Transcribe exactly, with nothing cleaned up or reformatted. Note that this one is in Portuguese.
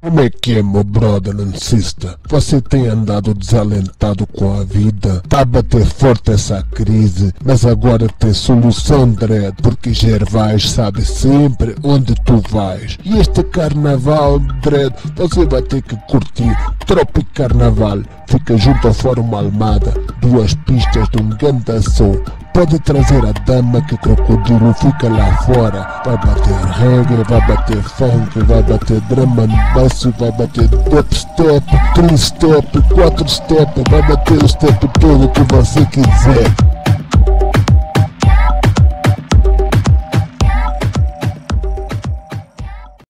Como é que é, meu brother and sister? Você tem andado desalentado com a vida? Tá a bater forte essa crise, mas agora tem solução, dread, porque Gervais sabe sempre onde tu vais. E este carnaval, dread, você vai ter que curtir. Tropic Carnaval fica junto ao Fórum Almada, duas pistas de um ganda som. Pode trazer a dama que crocodilo fica lá fora. Vai bater reggae, vai bater funk, vai bater drum and bass, vai bater dubstep, three step, quatro step, vai bater o step todo que você quiser.